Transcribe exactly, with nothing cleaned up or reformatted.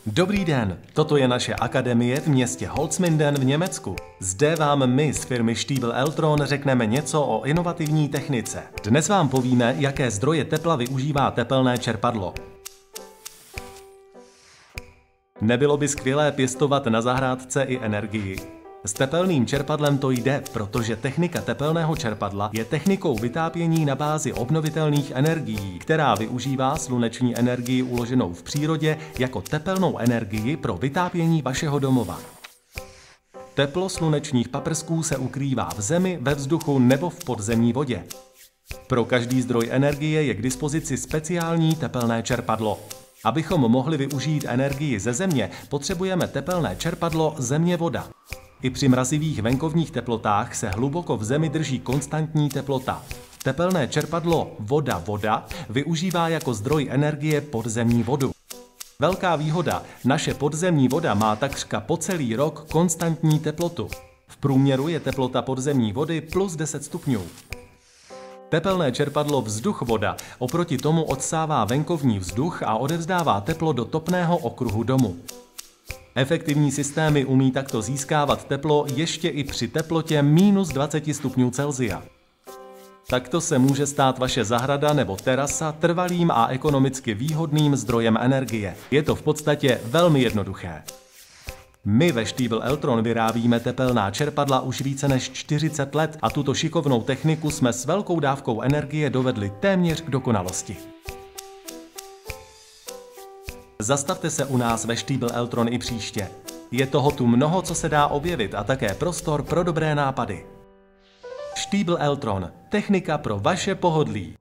Dobrý den, toto je naše akademie v městě Holzminden v Německu. Zde vám my z firmy Stiebel Eltron řekneme něco o inovativní technice. Dnes vám povíme, jaké zdroje tepla využívá tepelné čerpadlo. Nebylo by skvělé pěstovat na zahrádce i energii? S tepelným čerpadlem to jde, protože technika tepelného čerpadla je technikou vytápění na bázi obnovitelných energií, která využívá sluneční energii uloženou v přírodě jako tepelnou energii pro vytápění vašeho domova. Teplo slunečních paprsků se ukrývá v zemi, ve vzduchu nebo v podzemní vodě. Pro každý zdroj energie je k dispozici speciální tepelné čerpadlo. Abychom mohli využít energii ze země, potřebujeme tepelné čerpadlo země-voda. I při mrazivých venkovních teplotách se hluboko v zemi drží konstantní teplota. Tepelné čerpadlo voda-voda využívá jako zdroj energie podzemní vodu. Velká výhoda, naše podzemní voda má takřka po celý rok konstantní teplotu. V průměru je teplota podzemní vody plus deset stupňů. Tepelné čerpadlo vzduch-voda oproti tomu odsává venkovní vzduch a odevzdává teplo do topného okruhu domu. Efektivní systémy umí takto získávat teplo ještě i při teplotě minus dvacet stupňů Celsia. Takto se může stát vaše zahrada nebo terasa trvalým a ekonomicky výhodným zdrojem energie. Je to v podstatě velmi jednoduché. My ve Stiebel Eltron vyrábíme tepelná čerpadla už více než čtyřicet let a tuto šikovnou techniku jsme s velkou dávkou energie dovedli téměř k dokonalosti. Zastavte se u nás ve Stiebel Eltron i příště. Je toho tu mnoho, co se dá objevit a také prostor pro dobré nápady. Stiebel Eltron, technika pro vaše pohodlí.